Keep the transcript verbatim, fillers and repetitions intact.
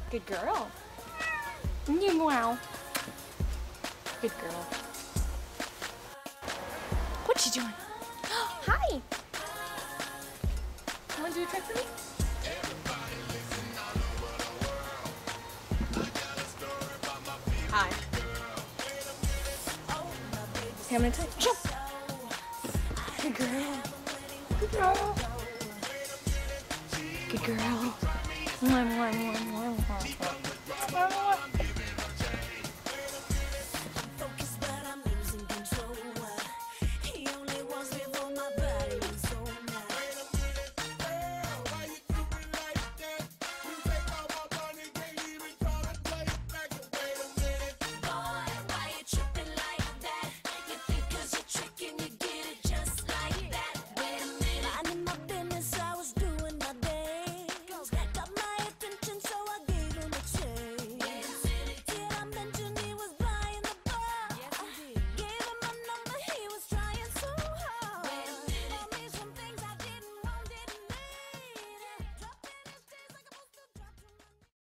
Good girl. Wow. Good girl. What you doing? Hi. You want to do a trick for me? Hi. Hey, I'm gonna tell you. Jump. Good girl. Good girl. Good girl. Mwah, mwah, mwah, mwah, mwah.